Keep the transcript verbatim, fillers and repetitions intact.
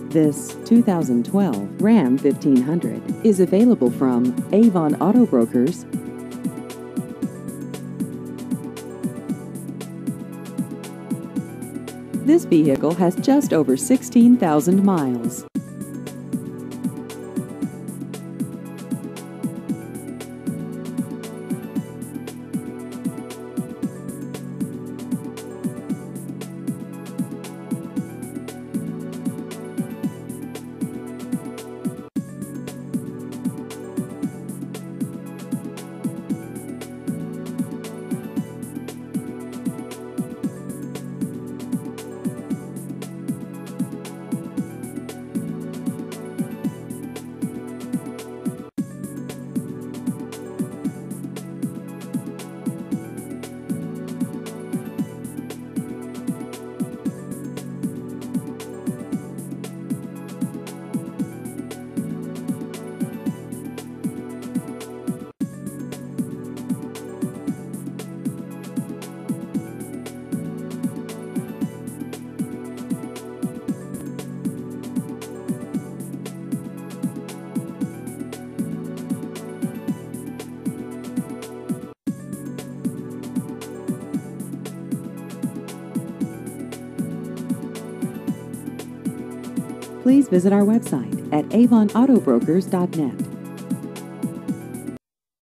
This two thousand twelve Ram fifteen hundred is available from Avon Auto Brokers. This vehicle has just over sixteen thousand miles. Please visit our website at avon auto brokers dot net.